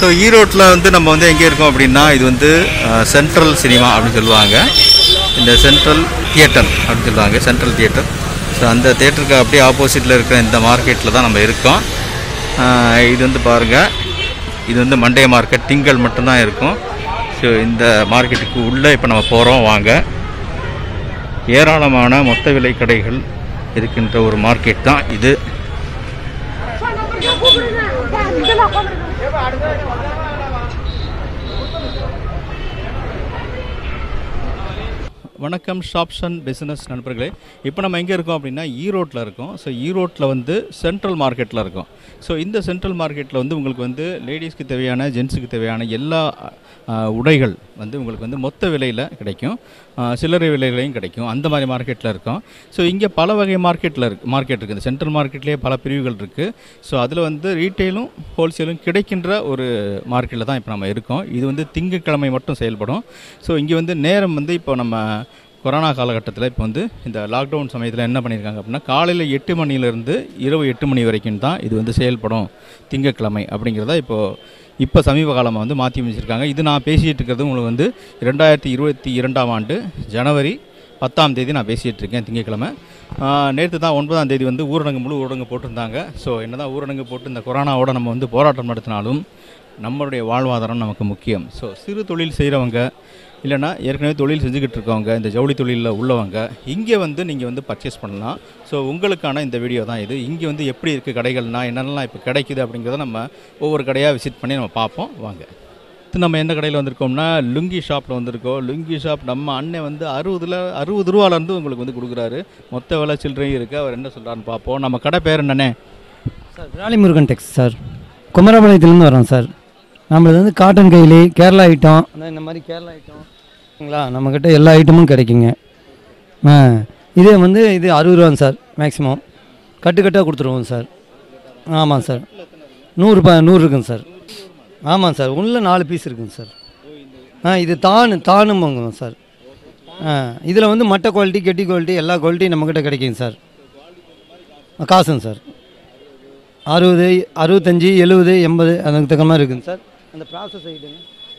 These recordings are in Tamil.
ஸோ ஈரோட்டில் வந்து நம்ம வந்து எங்கே இருக்கோம் அப்படின்னா, இது வந்து சென்ட்ரல் சினிமா அப்படின்னு சொல்லுவாங்க. இந்த சென்ட்ரல் தியேட்டர் அப்படின்னு சொல்லுவாங்க, சென்ட்ரல் தியேட்டர். ஸோ அந்த தியேட்டருக்கு அப்படியே ஆப்போசிட்டில் இருக்கிற இந்த மார்க்கெட்டில் தான் நம்ம இருக்கோம். இது வந்து பாருங்கள், இது வந்து மண்டே மார்க்கெட், திங்கள் மட்டும்தான் இருக்கும். ஸோ இந்த மார்க்கெட்டுக்கு உள்ளே இப்போ நம்ம போகிறோம், வாங்க. ஏராளமான மொத்த விலை கடைகள் இருக்கின்ற ஒரு மார்க்கெட் தான் இது. வணக்கம் ஷாப்ஸ் அண்ட் பிஸ்னஸ் நண்பர்களே. இப்போ நம்ம எங்கே இருக்கோம் அப்படின்னா ஈரோட்டில் இருக்கோம். ஸோ ஈரோட்டில் வந்து சென்ட்ரல் மார்க்கெட்டில் இருக்கோம். ஸோ இந்த சென்ட்ரல் மார்க்கெட்டில் வந்து உங்களுக்கு வந்து லேடிஸ்க்கு தேவையான, ஜென்ஸுக்கு தேவையான எல்லா உடைகள் வந்து உங்களுக்கு வந்து மொத்த விலையில் கிடைக்கும், சில்லறை விலைகளையும் கிடைக்கும். அந்த மாதிரி மார்க்கெட்டில் இருக்கோம். ஸோ இங்கே பல வகை மார்க்கெட் இருக்குது. இந்த சென்ட்ரல் மார்க்கெட்லேயே பல பிரிவுகள் இருக்குது. ஸோ அதில் வந்து ரீட்டெயிலும் ஹோல்சேலும் கிடைக்கின்ற ஒரு மார்க்கெட்டில் தான் இப்போ நம்ம இருக்கோம். இது வந்து திங்கட்கிழமை மட்டும் செயல்படும். ஸோ இங்கே வந்து நேரம் வந்து இப்போ நம்ம கொரோனா காலகட்டத்தில் இப்போ வந்து இந்த லாக்டவுன் சமயத்தில் என்ன பண்ணியிருக்காங்க அப்படின்னா, காலையில் 8 மணிலேருந்து இரவு 8 மணி வரைக்கும் தான் இது வந்து செயல்படும் திங்கட்கிழமை அப்படிங்கிறத இப்போ சமீப காலமாக வந்து மாற்றி அமைச்சிருக்காங்க. இது நான் பேசிகிட்டு இருக்கிறது உங்களுக்கு வந்து 2022ஆம் ஆண்டு ஜனவரி 10ஆம் தேதி நான் பேசிகிட்டு இருக்கேன், திங்கட்கிழமை. நேற்று தான் 9ஆம் தேதி வந்து முழு ஊரடங்கு போட்டிருந்தாங்க. ஸோ என்ன தான் ஊரடங்கு போட்டு இந்த கொரோனாவோட நம்ம வந்து போராட்டம் நடத்தினாலும் நம்மளுடைய வாழ்வாதாரம் நமக்கு முக்கியம். ஸோ சிறு தொழில் செய்கிறவங்க, இல்லைனா ஏற்கனவே தொழில் செஞ்சுக்கிட்டு இருக்கவங்க, இந்த ஜவுளி தொழிலில் உள்ளவங்க இங்கே வந்து நீங்கள் வந்து பர்ச்சேஸ் பண்ணலாம். ஸோ உங்களுக்கான இந்த வீடியோ தான் இது. இங்கே வந்து எப்படி இருக்குது கடைகள்னால், என்னென்னலாம் இப்போ கிடைக்குது அப்படிங்கிறத நம்ம ஒவ்வொரு கடையாக விசிட் பண்ணி நம்ம பார்ப்போம், வாங்க. நம்ம எந்த கடையில் வந்திருக்கோம்னா, லுங்கி ஷாப்பில் வந்திருக்கோம். லுங்கி ஷாப் நம்ம அண்ணன் வந்து 60 ரூபாலேருந்து உங்களுக்கு வந்து கொடுக்குறாரு. மொத்த விலை சில்லறையும் இருக்குது. அவர் என்ன சொல்கிறான்னு பார்ப்போம். நம்ம கடை பேர் என்னண்ணே? Sir Virali Murugan tex sir, குமரபாளையத்துலேருந்து வரோம் சார். நம்மளது வந்து காட்டன் கைலி, கேரளா ஐட்டம், இந்த மாதிரி கேரளா ஐட்டம் ஓகேங்களா, நம்மக்கிட்ட எல்லா ஐட்டமும் கிடைக்குங்க. இதே வந்து இது 60 ரூபாங்க சார் மேக்ஸிமம். கட்டுக்கட்டாக கொடுத்துருவோம் சார். ஆமாம் சார், 100 இருக்குங்க சார். ஆமாம் சார், உள்ள 4 பீஸ் இருக்குங்க சார். இது தானும் வாங்குவோம் சார். இதில் வந்து மட்டை குவாலிட்டி, கெட்டி குவாலிட்டி, எல்லா குவாலிட்டியும் நம்மக்கிட்ட கிடைக்குங்க சார். காசுங்க சார் 60, 65, 70, 80 அதுக்கு தக்க மாதிரி இருக்குங்க சார். அந்த ப்ராசஸ் ஐட்டம்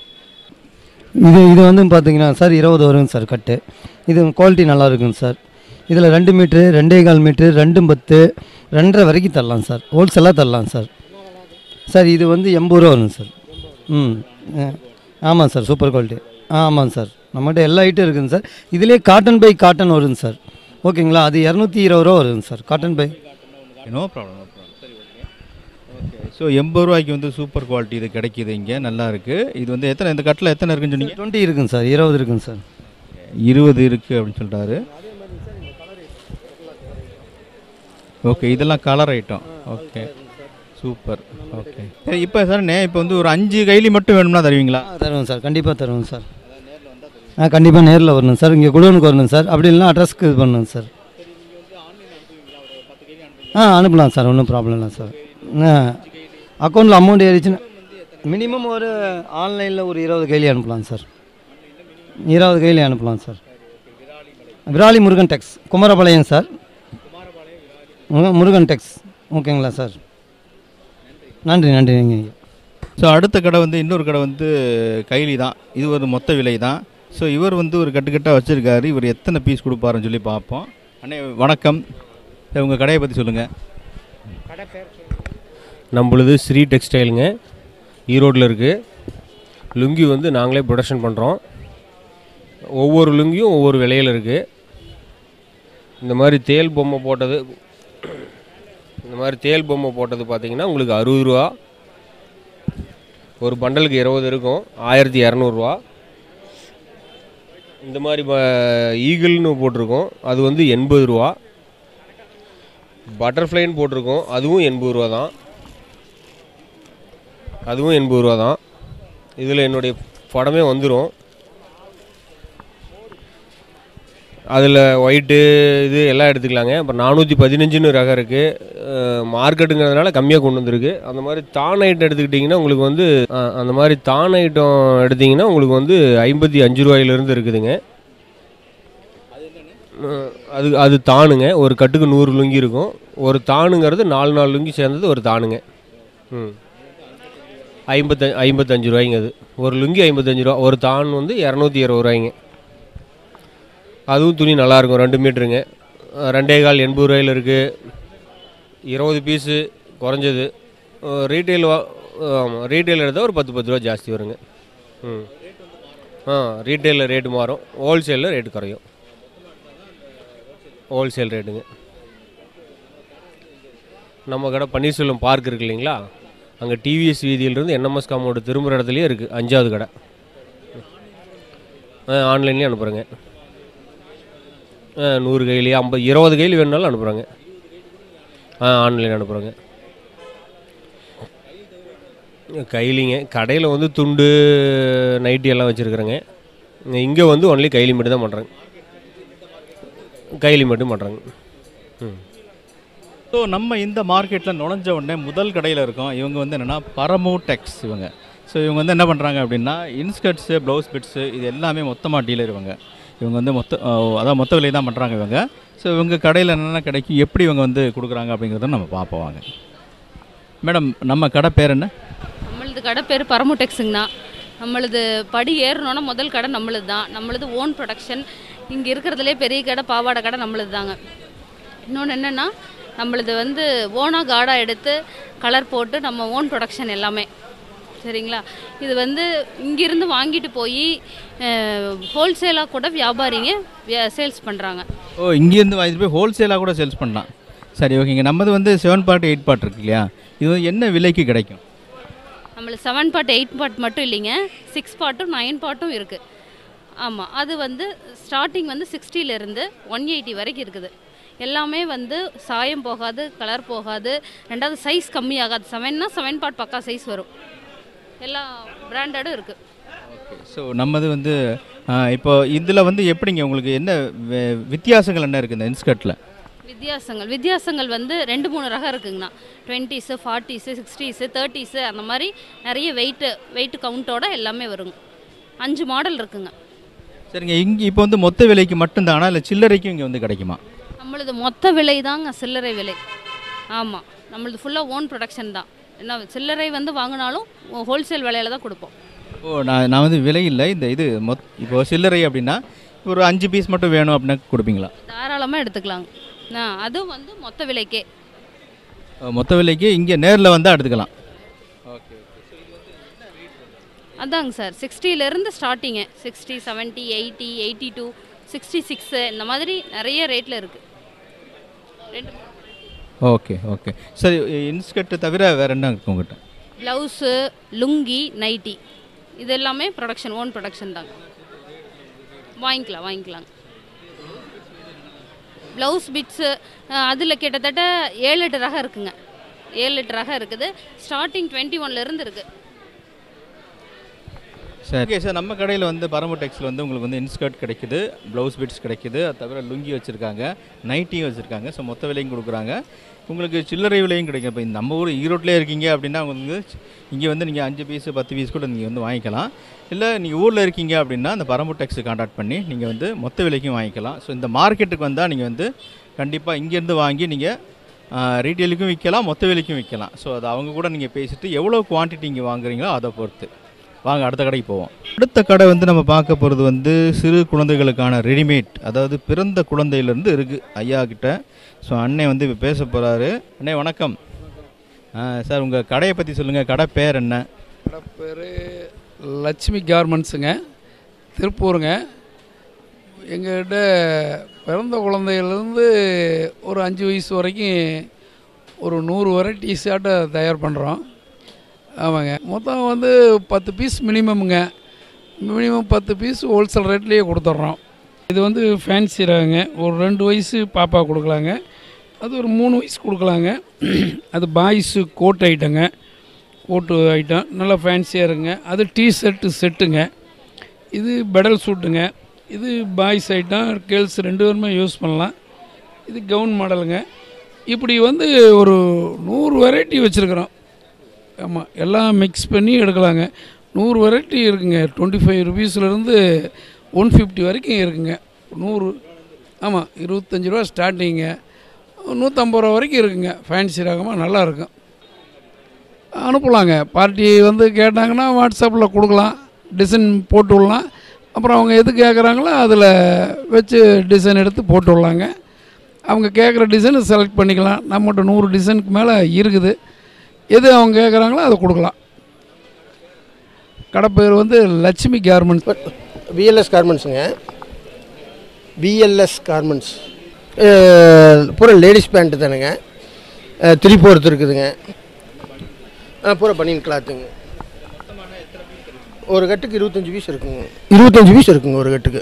இது வந்து பார்த்தீங்கன்னா சார் 20 வருங்க சார் கட்டு. இது குவாலிட்டி நல்லா இருக்குங்க சார். இதில் 2 மீட்ரு, 2.25 மீட்ரு, 2 10, 2.5 வரைக்கும் தரலாம் சார். ஹோல்சேலாக தரலாம் சார். சார் இது வந்து 80 ரூபா வருங்க சார். ஆமாம் சார், சூப்பர் குவாலிட்டி. ஆமாங்க சார், நம்மகிட்ட எல்லா ஐட்டம் இருக்குங்க சார். இதிலே காட்டன் பை காட்டன் வருங்க சார். ஓகேங்களா, அது 220 ரூபா வருங்க சார் காட்டன் பை. No problem. ஸோ 80 ரூபாய்க்கு வந்து சூப்பர் குவாலிட்டி இது கிடைக்கிது இங்கே, நல்லா இருக்குது. இது வந்து இந்த கட்டில் எத்தனை இருக்குன்னு சொன்னீங்க? 20 இருக்குங்க சார், 20 இருக்குங்க சார். 20 இருக்குது அப்படின்னு சொல்கிறாரு. ஓகே, இதெல்லாம் colour item. Okay, super. Okay, இப்போ சார் இப்போ வந்து ஒரு 5 கைலி மட்டும் வேணும்னா தருவீங்களா? தருவோம் சார், கண்டிப்பாக தருவோம் சார். கண்டிப்பாக நேரில் வரணும் சார், இங்கே குடோனுக்கு வரணும் சார். அப்படி இல்லைனா அட்ரஸ்க்கு இது பண்ணணும் சார். அனுப்பலாம் சார், ஒன்றும் ப்ராப்ளம் இல்லை சார். அக்கௌண்ட்டில் அமௌண்ட் ஏறிச்சுன்னா மினிமம் ஒரு ஆன்லைனில் ஒரு 20 கைலி அனுப்பலாம் சார். 20 கைலி அனுப்பலாம் sir. Virali Murugan tex, Kumarapalayam sir. Murugan tex. ஓகேங்களா சார், நன்றி நன்றி. ஸோ அடுத்த கடை வந்து இன்னொரு கடை வந்து கைலி தான். இது ஒரு மொத்த விலை தான். ஸோ இவர் வந்து ஒரு கட்டுக்கட்டாக வச்சுருக்காரு. இவர் எத்தனை பீஸ் கொடுப்பாருன்னு சொல்லி பார்ப்போம். அண்ணே வணக்கம், உங்கள் கடையை பற்றி சொல்லுங்கள். கடை பேர் நம்மளுது ஸ்ரீ டெக்ஸ்டைலுங்க, ஈரோட்டில் இருக்குது. லுங்கி வந்து நாங்களே ப்ரொடக்ஷன் பண்ணுறோம். ஒவ்வொரு லுங்கியும் ஒவ்வொரு விலையில் இருக்குது. இந்த மாதிரி தேல் பொம்மை போட்டது பார்த்திங்கன்னா உங்களுக்கு 60 ரூபா. ஒரு பண்டலுக்கு 20 இருக்கும், 1200 ரூபா. இந்த மாதிரி ஈகிள்னு போட்டிருக்கோம், அது வந்து 80 ரூபா. பட்டர்ஃப்ளைன்னு போட்டிருக்கோம், அதுவும் 80 ரூபா தான். இதில் என்னுடைய படமே வந்துடும். அதில் ஒயிட்டு இது எல்லாம் எடுத்துக்கலாங்க. அப்புறம் 415ன்னு ரகம் இருக்குது. மார்க்கெட்டுங்கிறதுனால கம்மியாக கொண்டு வந்திருக்கு. அந்த மாதிரி தான் ஐட்டம் எடுத்துக்கிட்டிங்கன்னா உங்களுக்கு வந்து உங்களுக்கு வந்து 55 ரூபாயிலிருந்து இருக்குதுங்க. அது தானுங்க. ஒரு கட்டுக்கு 100 லுங்கி இருக்கும். ஒரு தானுங்கிறது 4 லுங்கி சேர்ந்தது ஒரு தானுங்க. 55 ரூபாய்ங்க. அது ஒரு லுங்கி 55 ரூபா, ஒரு தான் வந்து 220 ரூபாய்ங்க. அதுவும் துணி நல்லாயிருக்கும், 2 மீட்டருங்க. 2.25 80 ரூபாயில் இருக்குது. 20 பீஸு குறைஞ்சது. ரீட்டெயில் ஆமாம், ரீட்டெயில் எடுத்தால் ஒரு 10 ரூபா ஜாஸ்தி வருங்க. ம் ரீட்டெயிலில் ரேட்டு மாறும், ஹோல்சேலில் ரேட்டு குறையும். ஹோல்சேல் ரேட்டுங்க. நம்ம கடை பன்னீர்செல்வம் பார்க் இருக்குது இல்லைங்களா, அங்கே டிவிஎஸ் வீதியிலிருந்து என்எம்எஸ் காமௌண்ட் திரும்புகிற இடத்துலையே இருக்குது 5வது கடை. ஆன்லைன்லேயும் அனுப்புகிறேங்க. 100 கையிலே 50 20 கையில் வேணுனாலும் அனுப்புகிறாங்க. ஆன்லைன் அனுப்புகிறோங்க. கைலிங்க கடையில் வந்து துண்டு நைட்டி எல்லாம் வச்சுருக்குறேங்க. இங்கே வந்து ஒன்லி கைலி மட்டும் தான் பண்ணுறாங்க. கைலி மட்டும் பண்ணுறாங்க. ஸோ நம்ம இந்த மார்க்கெட்டில் நுழைஞ்ச உடனே முதல் கடையில் இருக்கோம். இவங்க வந்து என்னென்னா பரமு டெக்ஸ் இவங்க. ஸோ இவங்க வந்து என்ன பண்ணுறாங்க அப்படின்னா இன்ஸ்கர்ட்ஸு, ப்ளவுஸ் பிட்ஸு இது எல்லாமே மொத்தமாக டீலர் இவங்க. இவங்க வந்து மொத்த விலை தான் பண்ணுறாங்க இவங்க. ஸோ இவங்க கடையில் என்னென்ன கிடைக்கும், எப்படி இவங்க வந்து கொடுக்குறாங்க அப்படிங்கிறத நம்ம பார்ப்போம் வாங்க. மேடம், நம்ம கடை பேர் என்ன? நம்மளது கடை பேர் பரமு டெக்ஸுங்கண்ணா. நம்மளது படி ஏறணுன்னா முதல் கடை நம்மளது தான். நம்மளது ஓன் ப்ரொடக்ஷன். இங்கே இருக்கிறதுலே பெரிய கடை பாவாடை கடை நம்மளது தாங்க. இன்னொன்று என்னென்னா நம்மளது வந்து ஓனாக காடாக எடுத்து கலர் போட்டு நம்ம ஓன் ப்ரொடக்ஷன் எல்லாமே. சரிங்களா? இது வந்து இங்கேருந்து வாங்கிட்டு போய் ஹோல்சேலாக கூட வியாபாரிங்க சேல்ஸ் பண்ணுறாங்க. இங்கேருந்து வாங்கிட்டு போய் ஹோல்சேலாக கூட சேல்ஸ் பண்ணலாம். சரி, ஓகேங்க. நம்மது வந்து 7 பார்ட் 8 பார்ட் இருக்கு இல்லையா, இது வந்து என்ன விலைக்கு கிடைக்கும்? நம்மளுக்கு 7 பார்ட் 8 பார்ட் மட்டும் இல்லைங்க, 6 பார்ட்டும் 9 பார்ட்டும் இருக்குது. ஆமாம், அது வந்து ஸ்டார்டிங் வந்து 60லேருந்து 180 வரைக்கும் இருக்குது. எல்லாமே வந்து சாயம் போகாது, கலர் போகாது. ரெண்டாவது சைஸ் கம்மியாகாது. 7னா 7 பார்ட் பக்கா சைஸ் வரும். எல்லா பிராண்டடும் இருக்குது. ஓகே. ஸோ நம்மது வந்து இப்போ இதில் வந்து எப்படிங்க உங்களுக்கு என்ன வித்தியாசங்கள் என்ன இருக்குது இந்த இன்ஸ்கர்ட்டில்? வித்தியாசங்கள் வந்து 2-3 ரகம் இருக்குங்கண்ணா. 20s 40s 60s 30s அந்த மாதிரி நிறைய வெயிட் கவுண்டோட எல்லாமே வருங்க. 5 மாடல் இருக்குங்க. சரிங்க. இங்கே இப்போ வந்து மொத்த விலைக்கு மட்டும்தானா இல்லை சில்லறைக்கும் இங்கே வந்து கிடைக்குமா? நம்மளது மொத்த விலை தாங்க, சில்லறை விலை. ஆமாம், நம்மளது ஃபுல்லாக ஓன் ப்ரொடக்ஷன் தான். என்ன சில்லறை வந்து வாங்கினாலும் ஹோல்சேல் விலையில் தான் கொடுப்போம். நான் வந்து விலை இல்லை, இந்த இது இப்போ சில்லறை அப்படின்னா ஒரு 5 பீஸ் மட்டும் வேணும் அப்படின்னா கொடுப்பீங்களா? தாராளமாக எடுத்துக்கலாங்க. அதுவும் வந்து மொத்த விலைக்கே. மொத்த விலைக்கு இங்கே நேரில் வந்தால் எடுத்துக்கலாம். ஓகே. அதாங்க சார், 60லேருந்து ஸ்டார்டிங்கு. 60 70 80 82 66 இந்த மாதிரி நிறைய ரேட்டில் இருக்குது. ஓகே. சரி, இன்ஸ்கர்ட் தவிர வேறு என்ன இருக்குது உங்கள்கிட்ட? ப்ளவுஸு, லுங்கி, நைட்டி இது எல்லாமே ப்ரொடக்ஷன், ஓன் ப்ரொடக்ஷன் தாங்க. வாங்கிக்கலாங்க. ப்ளவுஸ் பிட்ஸு அதில் கிட்டத்தட்ட 7-8 ரகம் இருக்குங்க. 7-8 ரகம் இருக்குது. ஸ்டார்டிங் 21லேருந்து இருக்குது. சரி சார், நம்ம கடையில் வந்து பரமு டெக்ஸில் வந்து உங்களுக்கு வந்து இன்ஸ்கர்ட் கிடைக்குது, ப்ளவுஸ் பிட்ஸ் கிடைக்குது, அது தவிர லுங்கி வச்சுருக்காங்க, நைட்டியும் வச்சுருக்காங்க. ஸோ மொத்த விலையும் கொடுக்குறாங்க. உங்களுக்கு சில்லறை விலையும் கிடைக்கும். இப்போ நம்ம ஊர் ஈரோட்டிலே இருக்கீங்க அப்படின்னா உங்களுக்கு இங்கே வந்து நீங்கள் 5 பீஸு 10 பீஸ் கூட நீங்கள் வந்து வாங்கிக்கலாம். இல்லை நீங்கள் ஊரில் இருக்கீங்க அப்படின்னா அந்த பரமு டெக்ஸை கான்டாக்ட் பண்ணி நீங்கள் வந்து மொத்த விலைக்கும் வாங்கிக்கலாம். ஸோ இந்த மார்க்கெட்டுக்கு வந்தால் நீங்கள் வந்து கண்டிப்பாக இங்கேருந்து வாங்கி நீங்கள் ரீட்டெயிலுக்கும் விற்கலாம், மொத்த விலைக்கும் விற்கலாம். ஸோ அது அவங்க கூட நீங்கள் பேசிவிட்டு எவ்வளோ குவான்டிட்டி இங்கே வாங்குறீங்களோ அதை பொறுத்து. வாங்க அடுத்த கடைக்கு போவோம். அடுத்த கடை வந்து நம்ம பார்க்க போகிறது வந்து சிறு குழந்தைகளுக்கான ரெடிமேட், அதாவது பிறந்த குழந்தையிலேருந்து இருக்குது ஐயா கிட்ட. ஸோ அண்ணன் வந்து இப்போ பேச போகிறாரு. அண்ணே வணக்கம். சார், உங்கள் கடையை பற்றி சொல்லுங்கள். கடை பேர் என்ன? கடை பேர் லட்சுமி கார்மெண்ட்ஸுங்க, திருப்பூருங்க. எங்கள்கிட்ட பிறந்த குழந்தையிலேருந்து ஒரு 5 வயசு வரைக்கும் ஒரு 100 வெரைட்டிஸ் ஆட்டை தயார் பண்ணுறோம். ஆமாங்க. மொத்தம் வந்து 10 பீஸ் மினிமம்ங்க. மினிமம் 10 பீஸ் ஹோல்சேல் ரேட்லேயே கொடுத்துட்றோம். இது வந்து ஃபேன்சி ரகங்க. ஒரு 2 வயசு பாப்பா கொடுக்கலாங்க, அது ஒரு 3 வயசு கொடுக்கலாங்க. அது பாய்ஸு கோட் ஐட்டங்க, கோட்டு ஐட்டம் நல்லா ஃபேன்சியாக இருக்குங்க. அது டிஷர்ட்டு செட்டுங்க. இது பெடல் சூட்டுங்க. இது பாய்ஸ் ஐட்டம், கேர்ள்ஸ் 2 பேருமே யூஸ் பண்ணலாம். இது கவுன் மாடலுங்க. இப்படி வந்து ஒரு 100 வெரைட்டி வச்சுருக்குறோம். ஆமாம், எல்லாம் மிக்ஸ் பண்ணி எடுக்கலாங்க. 100 வெரைட்டி இருக்குங்க. 25 ருபீஸ்லேருந்து 150 வரைக்கும் இருக்குங்க. 100 ஆமாம், 25 ரூபா ஸ்டார்டிங்க. 150 ரூபா வரைக்கும் இருக்குங்க. ஃபேன்சி ரகமாக நல்லாயிருக்கும். அனுப்பலாங்க. பார்ட்டி வந்து கேட்டாங்கன்னா வாட்ஸ்அப்பில் கொடுக்கலாம், டிசைன் போட்டு விடலாம். அப்புறம் அவங்க எது கேட்குறாங்களோ அதில் வச்சு டிசைன் எடுத்து போட்டு விடலாங்க. அவங்க கேட்குற டிசைனை செலக்ட் பண்ணிக்கலாம். நம்மகிட்ட 100 டிசைனுக்கு மேலே இருக்குது. எது அவங்க கேட்குறாங்களோ அதை கொடுக்கலாம். கடை பேர் வந்து லட்சுமி கார்மெண்ட்ஸ். விஎல்எஸ் கார்மெண்ட்ஸுங்க. விஎல்எஸ் கார்மெண்ட்ஸ் பூரா லேடிஸ் பேண்ட்டு தானுங்க. 3/4 இருக்குதுங்க. பூரா பனியன் கிளாத்துங்க. ஒரு கட்டுக்கு 25 பீஸ் இருக்குங்க. 25 பீஸ் இருக்குங்க ஒரு கட்டுக்கு.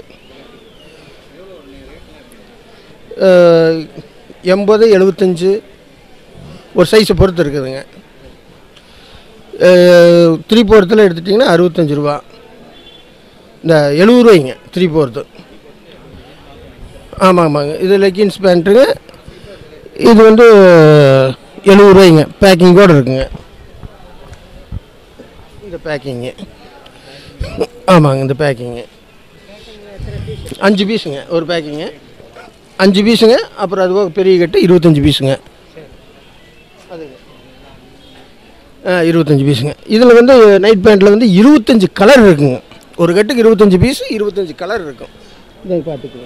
80, 75 ஒரு சைஸை பொறுத்து இருக்குதுங்க. 3/4 எடுத்துட்டிங்கன்னா 65 ரூபா. இந்த 70 ரூபாய்ங்க 3/4. ஆமாங்க. இது லெக்கின்ஸ் பேண்ட்டுங்க. இது வந்து 70 ரூபாய்ங்க. பேக்கிங்கோடு இருக்குங்க. இந்த பேக்கிங்கு. ஆமாங்க, இந்த பேக்கிங்கு 5 பீஸுங்க ஒரு பேக்கிங்கு. 5 பீஸுங்க. அப்புறம் அதுபோக பெரிய கட்டு 25 பீஸுங்க. அதுங்க 25 பீஸுங்க. இதில் வந்து நைட் பேண்ட்டில் வந்து 25 கலர் இருக்குங்க. ஒரு கட்டுக்கு 25 பீஸ், 25 கலர் இருக்கும். இதை பார்த்துக்குங்க.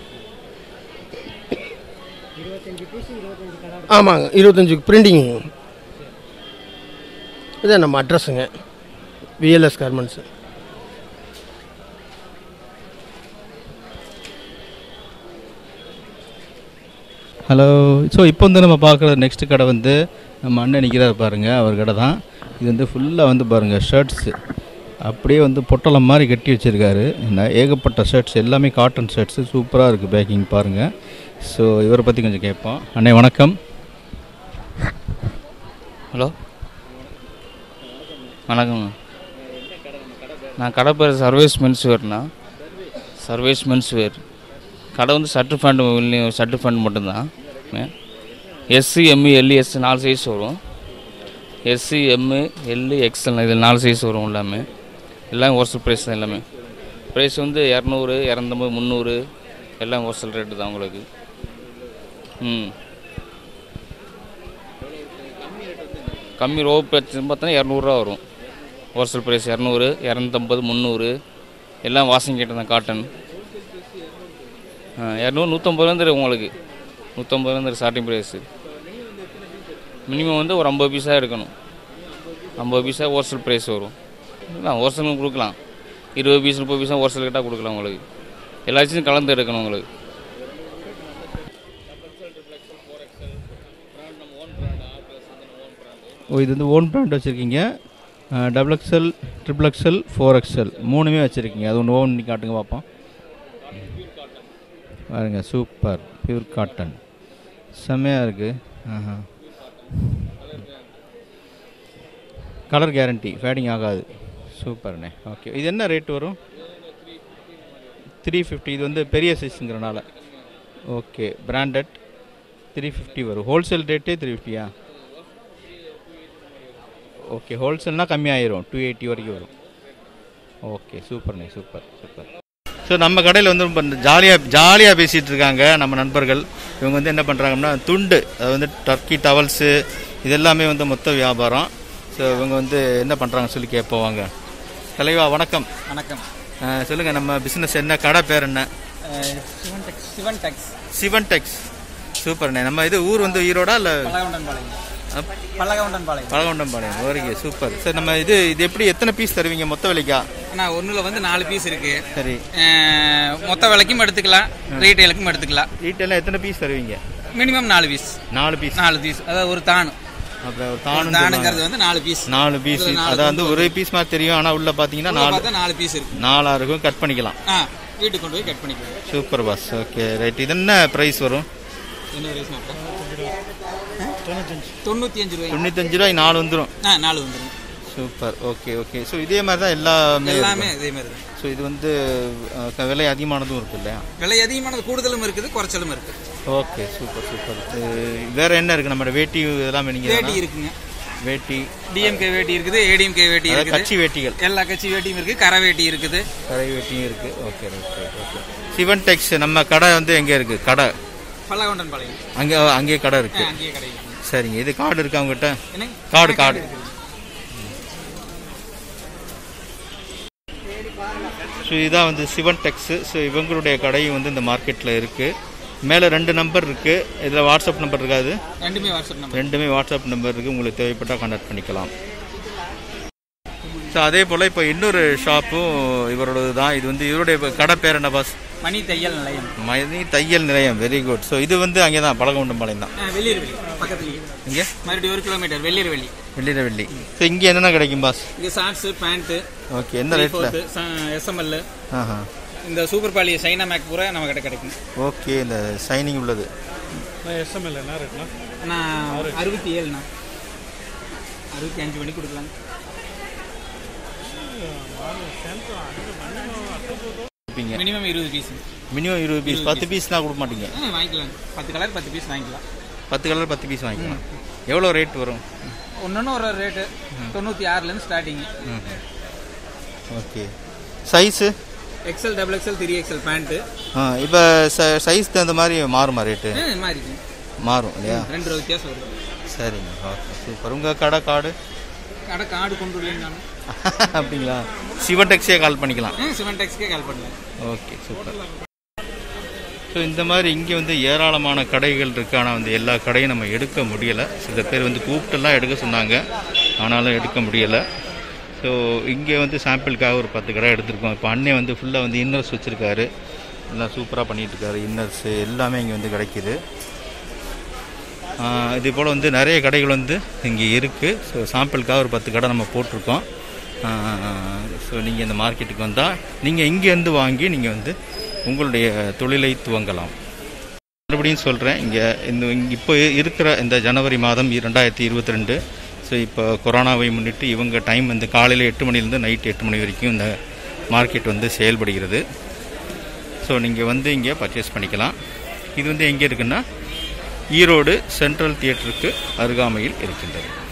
ஆமாங்க, 25 பிரிண்டிங். இதான் நம்ம அட்ரஸுங்க, விஎல்எஸ் கார்மெண்ட்ஸு. ஹலோ. ஸோ இப்போ வந்து நம்ம பார்க்குற நெக்ஸ்ட் கடை வந்து நம்ம அண்ணன் நிற்கிறார் பாருங்கள், அவர் கடை தான். இது வந்து ஃபுல்லாக வந்து பாருங்கள் ஷர்ட்ஸு அப்படியே வந்து பொட்டலம் மாதிரி கட்டி வச்சுருக்காரு. ஏகப்பட்ட ஷர்ட்ஸ், எல்லாமே காட்டன் ஷர்ட்ஸு, சூப்பராக இருக்குது பேக்கிங் பாருங்கள். ஸோ இவரை பற்றி கொஞ்சம் கேட்போம். அண்ணே வணக்கம். ஹலோ, வணக்கங்க. நான் கடை பேர் சர்வேஸ் மென்ஸ்வேர்ண்ணா. சர்வேஸ் மென்ஸ்வேர் கடை வந்து ஷர்ட்டு ஃபேண்ட் மட்டும்தான். S, M, L, S 4 size வரும். எஸ்சி, எம்இ, எல்இ, எக்ஸ்எல் இதில் 4 சைஸ் வரும். எல்லாம் ஹோல்சேல் ப்ரைஸ் தான். எல்லாமே ப்ரைஸ் வந்து 200, 250, 300 எல்லாம் ஹோல்சேல் ரேட்டு தான் உங்களுக்கு. கம்மி ரோ ப்ரைஸ் பார்த்தோன்னா 200 வரும். ஹோல்சேல் ப்ரைஸ் 200, 250, 300 எல்லாம் வாஷிங் கேட்டு தான். காட்டன் 200, 150 உங்களுக்கு. 150 ஸ்டார்டிங் ப்ரைஸு. மினிமம் வந்து ஒரு 50 பீஸாக எடுக்கணும். 50 பீஸாக ஹோல்சேல் ப்ரைஸ் வரும். ஹோல்சேலும் கொடுக்கலாம். 20 பீஸ், 30 பீஸாக ஹோல்சேல் கிட்டால் கொடுக்கலாம் உங்களுக்கு. எல்லாத்தையும் கலந்து எடுக்கணும் உங்களுக்கு. இது வந்து ஓன் பிராண்ட் வச்சுருக்கீங்க. XXL, XXL, 4XL 3மே வச்சுருக்கீங்க. அது ஒன்று ஓன் காட்டுங்க பார்ப்போம். பாருங்க, சூப்பர் பியூர் காட்டன், செம்மையாக இருக்குது. கலர் கேரண்டி, ஃபேடிங் ஆகாது. சூப்பர்ண்ணே. ஓகே, இது என்ன ரேட் வரும்? 350. இது வந்து பெரிய சைஸுங்கிறனால. ஓகே, பிராண்டட் 350 வரும். ஹோல்சேல் ரேட்டே 350யா? ஓகே, ஹோல்சேல்னால் கம்மியாயிரும், 280 வரைக்கும் வரும். ஓகே, சூப்பர்ண்ணே, சூப்பர். ஸோ நம்ம கடையில் வந்து ரொம்ப ஜாலியாக பேசிகிட்டு இருக்காங்க நம்ம நண்பர்கள். இவங்க வந்து என்ன பண்ணுறாங்கன்னா துண்டு, அது வந்து டர்க்கி டவல்ஸு இது எல்லாமே வந்து மொத்த வியாபாரம். ஸோ இவங்க வந்து என்ன பண்ணுறாங்க சொல்லி கேட்போவாங்க. தலைவா வணக்கம். வணக்கம். சொல்லுங்கள், நம்ம பிஸ்னஸ் என்ன, கடை பேர் என்ன? சிவன் டெக்ஸ். சூப்பர்ண்ணே. நம்ம இது ஊர் வந்து ஈரோடா இல்லை? பழகவுண்டம்பாளையம். Okay, super. சார் நம்ம இது எப்படி எத்தனை பீஸ் தருவீங்க மொத்த விலைக்கா? நான் ஒன்றில் வந்து 4 பீஸ் இருக்கு. சரி, மொத்த விலைக்கும் எடுத்துக்கலாம், ரீட்டைலுக்கும் எடுத்துக்கலாம். ரீட்டைலாம் எத்தனை பீஸ் தருவீங்க? Minimum 4 piece. 4 பீஸ். அதாவது ஒரு தானு. அப்புறம் ஒரு தானுங்கிறது வந்து 4 பீஸ். 4 பீஸ். அதாவது வந்து ஒரு பீஸ் மாதிரி தெரியும், ஆனால் உள்ள பார்த்தீங்கன்னா 4 பீஸ் இருக்கு. 4 இருக்கும். கட் பண்ணிக்கலாம். வீட்டுக்கு கொண்டு போய் கட் பண்ணிக்கலாம். Super boss. Okay, right. இது என்ன ப்ரைஸ் வரும்? என்ன ப்ரைஸ்? 95 ரூபாய். 95 ரூபாய் 4 வந்துடும். 4 வந்துடும். சூப்பர். ஓகே. ஸோ இதே மாதிரி தான் எல்லாமே இதே மாதிரி தான். ஸோ இது வந்து விலை அதிகமானதும் இருக்கு இல்லையா? விலை அதிகமானது கூடுதலும் இருக்குது, குறைச்சலும் இருக்குது. Okay, super. வேற என்ன இருக்கு? நம்ம வேட்டி இதெல்லாம் வேட்டி இருக்குங்க. வேட்டி டிஎம்கே வேட்டி இருக்குது, ஏடிஎம்கே வேட்டி இருக்குது, கட்சி வேட்டிகள், எல்லா கட்சி வேட்டியும் இருக்குது, கரை வேட்டி இருக்குது. கரை வேட்டியும் இருக்கு. ஓகே. சிவன் டெக்ஸ் நம்ம கடை வந்து எங்கே இருக்கு? கடை பழகவுண்டன்பாளையம். அங்கேயே கடை இருக்கு. சரிங்க. இது கார்டு இருக்கா உங்ககிட்ட? கார்டு ஸோ இதான் வந்து சிவன் டெக்ஸு. ஸோ இவங்களுடைய கடையும் வந்து இந்த மார்க்கெட்டில் இருக்குது. மேலே 2 நம்பர் இருக்குது. இதில் வாட்ஸ்அப் நம்பர் இருக்காது, ரெண்டுமே வாட்ஸ்அப் நம்பர் இருக்குது. உங்களுக்கு தேவைப்பட்டால் கான்டாக்ட் பண்ணிக்கலாம். ஸோ அதே போல் இப்போ இன்னொரு ஷாப்பும் இவரோடது தான். இது வந்து இவருடைய கடை பேர் என்ன பாஸ்? மணி தையல் நிலையம். மணி தையல் நிலையம். Very good. ஸோ இது வந்து அங்கே தான் பழகவுண்டம்பாளையம் தான். வெள்ளிரவெளி பக்கத்துலேயே. இங்கே மறுபடியும் 1 கிலோமீட்டர் வெள்ளிரவெளி. ஸோ இங்கே என்னென்ன கிடைக்கும் பாஸ்? இங்கே ஷார்ட்ஸு, பேண்ட்டு. ஓகே. எந்த ரேட்டில்? எஸ்எம்எல். ஆஹா. இந்த சூப்பர் பாலி சைனா மேக் பூரா நம்ம கிட்ட கிடைக்கும். ஓகே. இந்த சைனிங் உள்ளது எஸ்எம்எல் என்ன ரேட்னா? நான் 67ண்ணா, 65 பண்ணி கொடுக்கலாம். Minimum 20 piece. Minimum 20 piece. 10 பீஸ்னால் கொடுக்க மாட்டீங்க? வாங்கிக்கலாம். 10 கலர் 10 பீஸ் வாங்கிக்கலாம். 10 கலர் 10 பீஸ் வாங்கிக்கலாம். எவ்வளோ ரேட் வரும்? ஒன்று ஒரு ரேட்டு 96லேருந்து starting. Okay. Size? XL, XXL, 3XL pant. இப்போ சைஸ் தகுந்த மாதிரி மாறுமா ரேட்டு? மாறும் இல்லையா? 2 ரூபா வித்தியாசம் வரும். சரிங்க. Okay, super. உங்கள் கடை கார்டு கொண்டு வரலைங்க நான். அப்படிங்களா? சிவன் டெக்ஸே கால் பண்ணிக்கலாம். சிவன் டெக்ஸ்க்கே கால் பண்ணலாம். Okay, super. ஸோ இந்த மாதிரி இங்கே வந்து ஏராளமான கடைகள் இருக்குது. ஆனால் வந்து எல்லா கடையும் நம்ம எடுக்க முடியலை. சில பேர் வந்து கூப்பிட்டுலாம் எடுக்க சொன்னாங்க, ஆனாலும் எடுக்க முடியலை. ஸோ இங்கே வந்து சாம்பிளுக்காக ஒரு 10 கடை எடுத்திருக்கோம். இப்போ அண்ணே வந்து ஃபுல்லாக வந்து இன்னர்ஸ் வச்சுருக்காரு. எல்லாம் சூப்பராக பண்ணிகிட்ருக்காரு. இன்னர்ஸு எல்லாமே இங்கே வந்து கிடைக்கிது. இது போல் வந்து நிறைய கடைகள் வந்து இங்கே இருக்குது. ஸோ சாம்பிளுக்காக ஒரு 10 கடை நம்ம போட்டிருக்கோம். ஸோ நீங்கள் இந்த மார்க்கெட்டுக்கு வந்தால் நீங்கள் இங்கேருந்து வாங்கி நீங்கள் வந்து உங்களுடைய தொழிலை துவங்கலாம். மறுபடியும் சொல்கிறேன், இங்கே இப்போ இருக்கிற இந்த ஜனவரி மாதம் 2022. ஸோ இப்போ கொரோனாவை முன்னிட்டு இவங்க டைம் வந்து காலையில் 8 மணிலேருந்து நைட் 8 மணி வரைக்கும் இந்த மார்க்கெட் வந்து செயல்படுகிறது. ஸோ நீங்கள் வந்து இங்கே பர்ச்சேஸ் பண்ணிக்கலாம். இது வந்து எங்கே இருக்குன்னா ஈரோடு சென்ட்ரல் தியேட்டருக்கு அருகாமையில் இருக்கின்றது.